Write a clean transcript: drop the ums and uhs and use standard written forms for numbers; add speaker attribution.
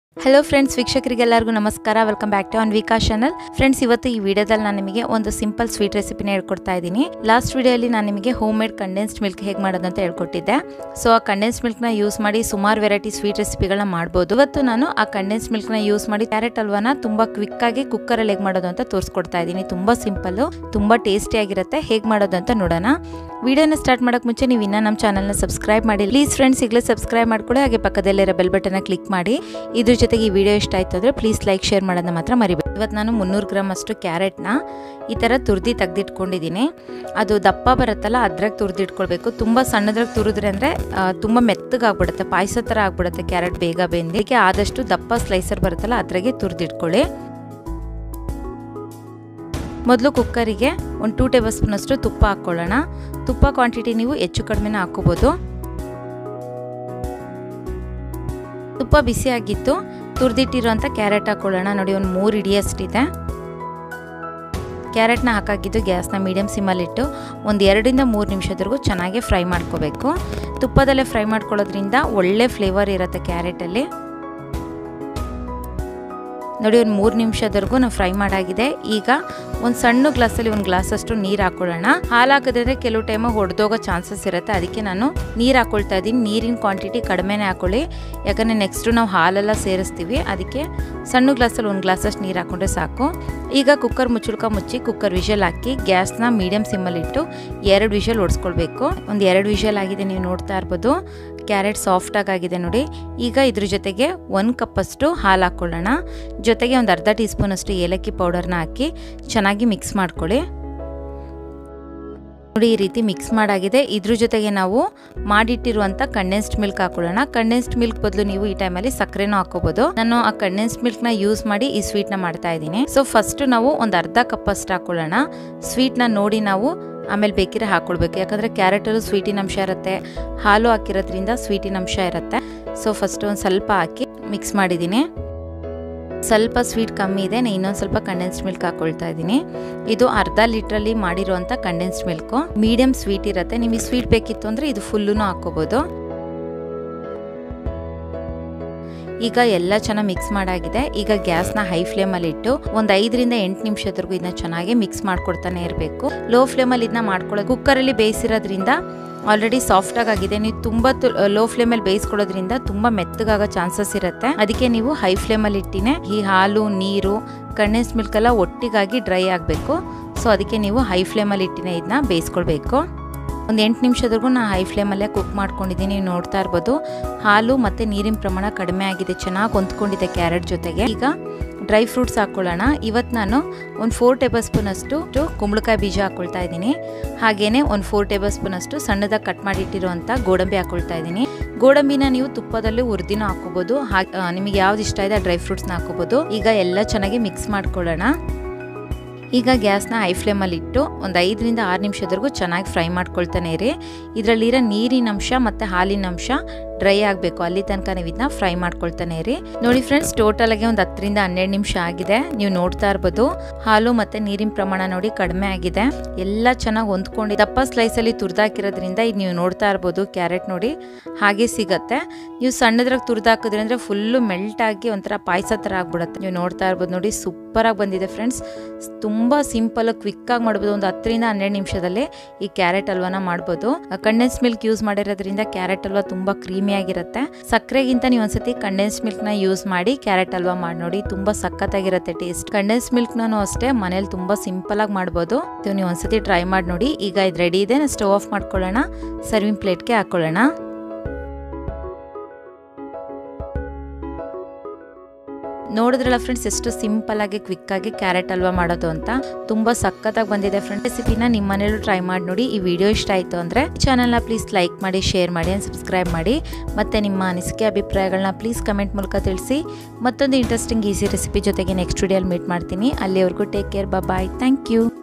Speaker 1: hello friends ವೀಕ್ಷಕರಿಗೆಲ್ಲರಿಗೂ ನಮಸ್ಕಾರ welcome back to Anvika channel friends ಇವತ್ತು ಈ ವಿಡಿಯೋದಲ್ಲಿ ನಾನು ನಿಮಗೆ ಒಂದು ಸಿಂಪಲ್ ಸ್ವೀಟ್ ರೆಸಿಪಿನ ಹೇಳ್ಕೊಡ್ತಾ ಇದ್ದೀನಿ ಲಾಸ್ಟ್ ವಿಡಿಯೋಲಿ ನಾನು ನಿಮಗೆ ಹೋಮ್ ಮೇಡ್ ಕಂಡೆನ್ಸ್ಡ್ ಮಿಲ್ಕ್ ಹೇಗೆ ಮಾಡೋದು ಅಂತ ಹೇಳ್ಕೊಟ್ಟಿದ್ದೆ ಸೋ ಆ ಕಂಡೆನ್ಸ್ಡ್ ಮಿಲ್ಕ್ ನ ಯೂಸ್ ಮಾಡಿ ಸುಮಾರು ವೆರೈಟಿ ಸ್ವೀಟ್ ರೆಸಿಪಿಗಳನ್ನ ಮಾಡಬಹುದು ಇವತ್ತು ನಾನು ಆ ಕಂಡೆನ್ಸ್ಡ್ ಮಿಲ್ಕ್ ನ ಯೂಸ್ ಮಾಡಿ ಕ್ಯಾರೆಟ್ ಹಲ್ವಾನ ತುಂಬಾ ಕ್ವಿಕ್ ಆಗಿ ಕುಕ್ಕರ್ ಅಲ್ಲಿ ಹೇಗೆ ಮಾಡೋದು ಅಂತ ತೋರಿಸ್ಕೊಡ್ತಾ ಇದ್ದೀನಿ ತುಂಬಾ ಸಿಂಪಲ್ ತುಂಬಾ ಟೇಸ್ಟಿ ಆಗಿರುತ್ತೆ ಹೇಗೆ ಮಾಡೋದು ಅಂತ ನೋಡೋಣ ವಿಡಿಯೋನ ಸ್ಟಾರ್ಟ್ ಮಾಡೋಕೆ ಮುಂಚೆ ನೀವು ಇನ್ನೂ ನಮ್ಮ ಚಾನೆಲ್ ನ ಸಬ್ಸ್ಕ್ರೈಬ್ ಮಾಡಿ ಪ್ಲೀಸ್ ಫ್ರೆಂಡ್ಸ್ ಈಗಲೇ ಸಬ್ಸ್ಕ್ರೈಬ್ ಮಾಡ್ಕೊಳ್ಳಿ ಹಾಗೆ ಪಕ್ಕದಲ್ಲಿರೋ ಬೆಲ್ ಬಟನ್ ನ ಕ್ಲಿಕ್ ಮಾಡಿ ಇದ್ರ ಜೊತೆಗೆ ಈ ವಿಡಿಯೋ ಇಷ್ಟ ಆಯ್ತು ಅಂದ್ರೆ ಪ್ಲೀಸ್ ಲೈಕ್ ಶೇರ್ ಮಾಡೋದನ್ನ ಮಾತ್ರ ಮರಿಬೇಡಿ ಇವತ್ತು ನಾನು 300 ಗ್ರಾಮ್ ಅಷ್ಟು ಕ್ಯಾರೆಟ್ ನ ಈ ತರ ತುರ್ದಿ ತೆಗೆದಿಟ್ಕೊಂಡಿದ್ದೀನಿ ಅದು ದಪ್ಪ ಬರುತ್ತಲ್ಲ ಅದ್ರಾಗ ತುರ್ದಿಟ್ಕೊಳ್ಬೇಕು ತುಂಬಾ ಸಣ್ಣದ್ರಾಗ ತುರಿದ್ರೆ ಅಂದ್ರೆ ತುಂಬಾ ಮೆತ್ತಗೆ ಆಗ್ಬಿಡುತ್ತೆ ಪಾಯಸ ತರ ಆಗ್ಬಿಡುತ್ತೆ ಕ್ಯಾರೆಟ್ ಬೇಗ ಬೆಂದಿಕ್ಕೆ ಆದಷ್ಟು ದಪ್ಪ ಸ್ಲೈಸರ್ ಬರುತ್ತಲ್ಲ ಅದ್ರಾಗೆ ತುರ್ದಿಟ್ಕೊಳ್ಳಿ ಮೊದಲು ಕುಕ್ಕರಿಗೆ ಒಂದು 2 ಟೇಬಲ್ ಸ್ಪೂನ್ ಅಷ್ಟು ತುಪ್ಪ ಹಾಕೊಳ್ಳೋಣ ತುಪ್ಪ ಕ್ವಾಂಟಿಟಿ ನೀವು ಹೆಚ್ಚು ಕಡಿಮೆನ ಹಾಕೋಬಹುದು ತುಪ್ಪ ಬಿಸಿ ಆಗಿತ್ತು ತುರ್ದಿಟ್ಟಿರುವಂತ ಕ್ಯಾರೆಟ್ ಹಾಕೊಳ್ಳೋಣ ನೋಡಿ ಒಂದು 3 ಹಿಡಿಯಷ್ಟಿದೆ ಕ್ಯಾರೆಟ್ನ ಹಾಕಾಗಿದ್ದು ಗ್ಯಾಸ್ನ ಮೀಡಿಯಂ ಸಿಮ್ಮಲ್ಲಿ ಇಟ್ಟು ಒಂದು 2 ರಿಂದ 3 ನಿಮಿಷದವರೆಗೂ ಚೆನ್ನಾಗಿ ಫ್ರೈ ಮಾಡ್ಕೋಬೇಕು ತುಪ್ಪದಲ್ಲೇ ಫ್ರೈ ಮಾಡ್ಕೊಳ್ಳೋದ್ರಿಂದ ಒಳ್ಳೆ ಫ್ಲೇವರ್ ಇರುತ್ತೆ ಕ್ಯಾರೆಟಲ್ಲಿ ನೋಡಿ ಒಂದು 3 ನಿಮಿಷದವರೆಗೂ ನಾವು ಫ್ರೈ ಮಾಡಾಗಿದೆ ಈಗ ಒಂದು ಸಣ್ಣ ಗ್ಲಾಸಲ್ಲಿ ಒಂದು ಗ್ಲಾಸ್ ಅಷ್ಟು ನೀರು ಹಾಕೊಳ್ಳೋಣ ಹಾಲು ಹಾಕಿದ್ರೆ ಕೆಲವು ಟೈಮ್ ಹೊಡೆದೋಗೋ ಚಾನ್ಸಸ್ ಇರುತ್ತೆ ಅದಕ್ಕೆ ನಾನು ನೀರು ಹಾಕೊಳ್ತಾ ಇದ್ದೀನಿ ನೀರಿನ ಕ್ವಾಂಟಿಟಿ ಕಡಿಮೆನೇ ಹಾಕೊಳ್ಳಿ ಯಾಕಂದರೆ ನೆಕ್ಸ್ಟ್ ನಾವು ಹಾಲೆಲ್ಲ ಸೇರಿಸ್ತೀವಿ ಅದಕ್ಕೆ ಸಣ್ಣ ಗ್ಲಾಸಲ್ಲಿ ಒಂದು ಗ್ಲಾಸ್ ಅಷ್ಟು ನೀರು ಹಾಕೊಂಡ್ರೆ ಸಾಕು ಈಗ ಕುಕ್ಕರ್ ಮುಚ್ಚಿ ಕುಕ್ಕರ್ ವಿಷಲ್ ಹಾಕಿ ಗ್ಯಾಸ್ನ ಮೀಡಿಯಂ ಸಿಮ್ಮಲ್ಲಿ ಇಟ್ಟು 2 ವಿಷಲ್ ಓಡಿಸ್ಕೊಳ್ಬೇಕು ಒಂದು 2 ವಿಷಲ್ ಆಗಿದೆ ನೀವು ನೋಡ್ತಾ ಇರ್ಬೋದು ಕ್ಯಾರೆಟ್ ಸಾಫ್ಟ್ ಆಗಿದೆ ನೋಡಿ ಈಗ ಇದ್ರ ಜೊತೆಗೆ 1 ಕಪ್ ಅಷ್ಟು ಹಾಲು ಹಾಕೊಳ್ಳೋಣ ಜೊತೆಗೆ ಒಂದು ಅರ್ಧ ಟೀ ಸ್ಪೂನ್ ಅಷ್ಟು ಏಲಕ್ಕಿ ಪೌಡರ್ನ ಹಾಕಿ ಚೆನ್ನಾಗಿ ಮಿಕ್ಸ್ ಮಾಡ್ಕೊಳ್ಳಿ ನೋಡಿ ಈ ರೀತಿ ಮಿಕ್ಸ್ ಮಾಡಾಗಿದೆ ಇದ್ರ ಜೊತೆಗೆ ನಾವು ಮಾಡಿಟ್ಟಿರುವಂತ ಕಂಡೆನ್ಸ್ಡ್ ಮಿಲ್ಕ್ ಹಾಕೊಳ್ಳೋಣ ಕಂಡೆನ್ಸ್ಡ್ ಮಿಲ್ಕ್ ಬದಲು ನೀವು ಈ ಟೈಮಲ್ಲಿ ಸಕ್ಕರೆನೂ ಹಾಕೋಬಹುದು ನಾನು ಆ ಕಂಡೆನ್ಸ್ಡ್ ಮಿಲ್ಕ್ ನ ಯೂಸ್ ಮಾಡಿ ಈ ಸ್ವೀಟ್ ನ ಮಾಡ್ತಾ ಇದ್ದೀನಿ ಸೊ ಫಸ್ಟ್ ನಾವು ಒಂದು ಅರ್ಧ ಕಪ್ ಅಷ್ಟು ಹಾಕೊಳ್ಳೋಣ ಸ್ವೀಟ್ ನ ನೋಡಿ ನಾವು ಆಮೇಲೆ ಬೇಕಿದ್ರೆ ಹಾಕೊಳ್ಬೇಕು ಯಾಕಂದ್ರೆ ಕ್ಯಾರೆಟ್ ಅಲ್ಲೂ ಸ್ವೀಟಿನ ಅಂಶ ಇರುತ್ತೆ ಹಾಲು ಹಾಕಿರೋದ್ರಿಂದ ಸ್ವೀಟಿನ ಅಂಶ ಇರುತ್ತೆ ಸೊ ಫಸ್ಟ್ ಒಂದು ಸ್ವಲ್ಪ ಹಾಕಿ ಮಿಕ್ಸ್ ಮಾಡಿದ್ದೀನಿ ಸ್ವಲ್ಪ ಸ್ವೀಟ್ ಕಮ್ಮಿ ಇದೆ ನಾನು ಇನ್ನೊಂದು ಸ್ವಲ್ಪ ಕಂಡೆನ್ಸ್ಡ್ ಮಿಲ್ಕ್ ಹಾಕೊಳ್ತಾ ಇದ್ದೀನಿ ಇದು ಅರ್ಧ ಲೀಟ್ರಲ್ಲಿ ಮಾಡಿರುವಂತ ಕಂಡೆನ್ಸ್ಡ್ ಮಿಲ್ಕ್ ಮೀಡಿಯಂ ಸ್ವೀಟ್ ಇರುತ್ತೆ ನಿಮಗೆ ಸ್ವೀಟ್ ಬೇಕಿತ್ತು ಅಂದ್ರೆ ಇದು ಫುಲ್ಲುನು ಹಾಕೋಬಹುದು ಈಗ ಎಲ್ಲ ಚೆನ್ನಾಗಿ ಮಿಕ್ಸ್ ಮಾಡಾಗಿದೆ ಈಗ ಗ್ಯಾಸ್ನ ಹೈ ಫ್ಲೇಮಲ್ಲಿ ಇಟ್ಟು ಒಂದು 5 ರಿಂದ 8 ನಿಮಿಷದವರೆಗೂ ಇದನ್ನ ಚೆನ್ನಾಗಿ ಮಿಕ್ಸ್ ಮಾಡ್ಕೊಡ್ತಾನೆ ಇರಬೇಕು ಲೋ ಫ್ಲೇಮಲ್ಲಿ ಇದನ್ನ ಮಾಡ್ಕೊಳ್ಳೋದು ಕುಕ್ಕರಲ್ಲಿ ಬೇಯಿಸಿರೋದ್ರಿಂದ ಆಲ್ರೆಡಿ ಸಾಫ್ಟ್ ಆಗಿದೆ ನೀವು ತುಂಬಾ ಲೋ ಫ್ಲೇಮಲ್ಲಿ ಬೇಯಿಸ್ಕೊಳ್ಳೋದ್ರಿಂದ ತುಂಬಾ ಮೆತ್ತಗಾಗೋ ಚಾನ್ಸಸ್ ಇರುತ್ತೆ ಅದಕ್ಕೆ ನೀವು ಹೈ ಫ್ಲೇಮಲ್ಲಿ ಇಟ್ಟಿನೇ ಈ ಹಾಲು ನೀರು ಕಂಡೆನ್ಸ್ಡ್ ಮಿಲ್ಕ್ ಎಲ್ಲ ಒಟ್ಟಿಗಾಗಿ ಡ್ರೈ ಆಗಬೇಕು ಸೊ ಅದಕ್ಕೆ ನೀವು ಹೈ ಫ್ಲೇಮಲ್ಲಿ ಇಟ್ಟಿನೇ ಇದನ್ನ ಬೇಯಿಸ್ಕೊಳ್ಬೇಕು ಒಂದು 8 ನಿಮಿಷದವರೆಗೂ ನಾನು ಹೈ ಫ್ಲೇಮಲ್ಲೇ ಕುಕ್ ಮಾಡ್ಕೊಂಡಿದ್ದೀನಿ ನೀವು ನೋಡ್ತಾ ಇರ್ಬೋದು ಹಾಲು ಮತ್ತು ನೀರಿನ ಪ್ರಮಾಣ ಕಡಿಮೆ ಆಗಿದೆ ಚೆನ್ನಾಗಿ ಹೊಂದ್ಕೊಂಡಿದೆ ಕ್ಯಾರೆಟ್ ಜೊತೆಗೆ ಈಗ ಡ್ರೈ ಫ್ರೂಟ್ಸ್ ಹಾಕೊಳ್ಳೋಣ ಇವತ್ತು ನಾನು ಒಂದು 4 ಟೇಬಲ್ ಸ್ಪೂನ್ ಅಷ್ಟು ಕುಂಬಳಕಾಯಿ ಬೀಜ ಹಾಕೊಳ್ತಾ ಇದ್ದೀನಿ ಹಾಗೇನೆ ಒಂದು 4 ಟೇಬಲ್ ಸ್ಪೂನ್ ಅಷ್ಟು ಸಣ್ಣದಾಗಿ ಕಟ್ ಮಾಡಿಟ್ಟಿರುವಂಥ ಗೋಡಂಬಿ ಹಾಕೊಳ್ತಾ ಇದ್ದೀನಿ ಗೋಡಂಬಿನ ನೀವು ತುಪ್ಪದಲ್ಲಿ ಹುರಿದಿನೂ ಹಾಕೋಬಹುದು ನಿಮಗೆ ಯಾವ್ದು ಇಷ್ಟ ಇದೆ ಡ್ರೈ ಫ್ರೂಟ್ಸ್ನ ಹಾಕೋಬಹುದು ಈಗ ಎಲ್ಲ ಚೆನ್ನಾಗಿ ಮಿಕ್ಸ್ ಮಾಡ್ಕೊಳ್ಳೋಣ ಈಗ ಗ್ಯಾಸ್ನ ಹೈ ಫ್ಲೇಮಲ್ಲಿ ಇಟ್ಟು ಒಂದು 5 ರಿಂದ 6 ನಿಮಿಷದವರೆಗೂ ಚೆನ್ನಾಗಿ ಫ್ರೈ ಮಾಡ್ಕೊಳ್ತಾನೆ ಇರಿ ಇದರಲ್ಲಿರೋ ನೀರಿನ ಅಂಶ ಮತ್ತು ಹಾಲಿನ ಅಂಶ ಡ್ರೈ ಆಗಬೇಕು ಅಲ್ಲಿ ತನಕ ನೀವು ಇದನ್ನ ಫ್ರೈ ಮಾಡ್ಕೊಳ್ತಾನೆ ಇರಿ ನೋಡಿ ಫ್ರೆಂಡ್ಸ್ ಟೋಟಲ್ ಆಗಿ ಒಂದು 10 ರಿಂದ 12 ನಿಮಿಷ ಆಗಿದೆ ನೀವು ನೋಡ್ತಾ ಇರ್ಬೋದು ಹಾಲು ಮತ್ತೆ ನೀರಿನ ಪ್ರಮಾಣ ನೋಡಿ ಕಡಿಮೆ ಆಗಿದೆ ಎಲ್ಲ ಚೆನ್ನಾಗಿ ಹೊಂದ್ಕೊಂಡು ದಪ್ಪ ಸ್ಲೈಸಲ್ಲಿ ತುರ್ದಾಕಿರೋದ್ರಿಂದ ಇದು ನೀವು ನೋಡ್ತಾ ಇರ್ಬೋದು ಕ್ಯಾರೆಟ್ ನೋಡಿ ಹಾಗೆ ಸಿಗತ್ತೆ ನೀವು ಸಣ್ಣದ್ರಾಗ ತುರ್ದಾಕಿದ್ರಿ ಅಂದ್ರೆ ಫುಲ್ಲು ಮೆಲ್ಟ್ ಆಗಿ ಒಂಥರ ಪಾಯಸ ಥರ ಆಗ್ಬಿಡುತ್ತೆ ನೀವು ನೋಡ್ತಾ ಇರ್ಬೋದು ನೋಡಿ ಸೂಪರ್ ಆಗಿ ಬಂದಿದೆ ಫ್ರೆಂಡ್ಸ್ ತುಂಬಾ ಸಿಂಪಲ್ ಕ್ವಿಕ್ ಆಗಿ ಮಾಡ್ಬೋದು ಒಂದು 10 ರಿಂದ 12 ನಿಮಿಷದಲ್ಲೇ ಈ ಕ್ಯಾರೆಟ್ ಹಲ್ವಾನ ಮಾಡ್ಬೋದು ಕಂಡೆನ್ಸ್ ಮಿಲ್ಕ್ ಯೂಸ್ ಮಾಡಿರೋದ್ರಿಂದ ಕ್ಯಾರೆಟ್ ಹಲ್ವಾ ತುಂಬಾ ಕ್ರೀಮಿ ಆಗಿರುತ್ತೆ ಸಕ್ಕರೆಗಿಂತ ನೀವು ಒಂದ್ಸತಿ ಕಂಡೆನ್ಸ್ ಮಿಲ್ಕ್ ನ ಯೂಸ್ ಮಾಡಿ ಕ್ಯಾರೆಟ್ ಹಲ್ವಾ ಮಾಡಿ ನೋಡಿ ತುಂಬಾ ಸಖತ್ತಾಗಿರುತ್ತೆ ಟೇಸ್ಟ್ ಕಂಡೆನ್ಸ್ ಮಿಲ್ಕ್ ನಾನು ಅಷ್ಟೇ ಮನೇಲಿ ತುಂಬಾ ಸಿಂಪಲ್ ಆಗಿ ಮಾಡ್ಬೋದು ನೀವು ಒಂದ್ಸತಿ ಟ್ರೈ ಮಾಡಿ ನೋಡಿ ಈಗ ಇದು ರೆಡಿ ಇದೆ ಸ್ಟವ್ ಆಫ್ ಮಾಡ್ಕೊಳ್ಳೋಣ ಸರ್ವಿಂಗ್ ಪ್ಲೇಟ್ಗೆ ಹಾಕೊಳ್ಳೋಣ ನೋಡಿದ್ರಲ್ಲ ಫ್ರೆಂಡ್ಸ್ ಎಷ್ಟು ಸಿಂಪಲ್ ಆಗಿ ಕ್ವಿಕ್ ಆಗಿ ಕ್ಯಾರೆಟ್ ಹಲ್ವಾ ಮಾಡೋದು ಅಂತ ತುಂಬಾ ಸಖತ್ತಾಗಿ ಬಂದಿದೆ ಫ್ರೆಂಡ್ಸ್ ರೆಸಿಪಿನ ನಿಮ್ಮ ಮನೇಲೂ ಟ್ರೈ ಮಾಡಿ ನೋಡಿ ಈ ವಿಡಿಯೋ ಇಷ್ಟ ಆಯ್ತು ಅಂದ್ರೆ ಚಾನೆಲ್ನ ಪ್ಲೀಸ್ ಲೈಕ್ ಮಾಡಿ ಶೇರ್ ಮಾಡಿ ಸಬ್ಸ್ಕ್ರೈಬ್ ಮಾಡಿ ಮತ್ತೆ ನಿಮ್ಮ ಅನಿಸಿಕೆ ಅಭಿಪ್ರಾಯಗಳನ್ನ ಪ್ಲೀಸ್ ಕಮೆಂಟ್ ಮೂಲಕ ತಿಳಿಸಿ ಮತ್ತೊಂದು ಇಂಟ್ರೆಸ್ಟಿಂಗ್ ಈಸಿ ರೆಸಿಪಿ ಜೊತೆಗೆ ನೆಕ್ಸ್ಟ್ ವಿಡಿಯೋಲಿ ಮೀಟ್ ಮಾಡ್ತೀನಿ ಅಲ್ಲಿವರೆಗೂ take care bye thank you